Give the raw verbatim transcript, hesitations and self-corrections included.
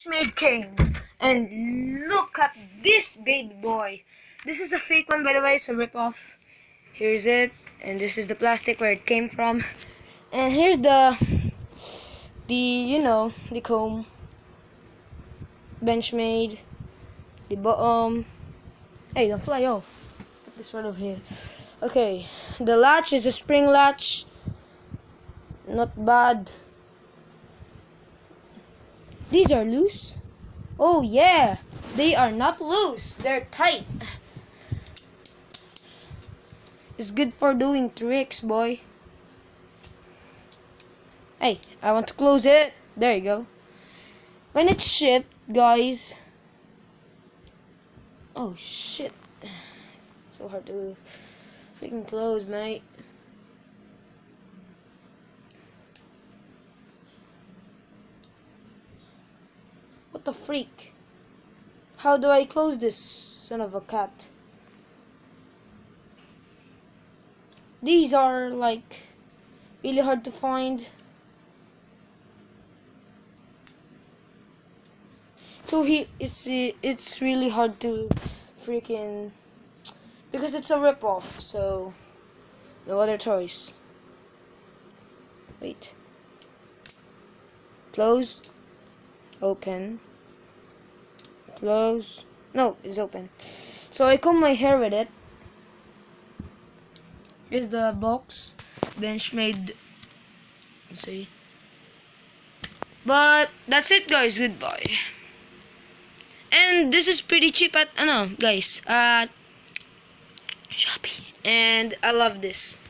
Made came, and look at this baby boy. This is a fake one, by the way. It's a rip-off. Here's it, and this is the plastic where it came from, and here's the the you know the comb. Benchmade. The bottom. Hey, don't fly off. Put this right over here. Okay, the latch is a spring latch. Not bad. These are loose. Oh yeah, they are not loose. They're tight. It's good for doing tricks, boy. Hey, I want to close it. There you go. When it's shipped, guys. Oh shit. So hard to freaking close, mate. What the freak? How do I close this son of a cat? These are like really hard to find. So he it's it's really hard to freaking because it's a rip-off, so no other choice. Wait. Close. Open. Close. No, it's open. So I comb my hair with it. Here's the box. Benchmade. Let's see. But that's it, guys. Goodbye. And this is pretty cheap at, I know, guys, at Shopee. And I love this.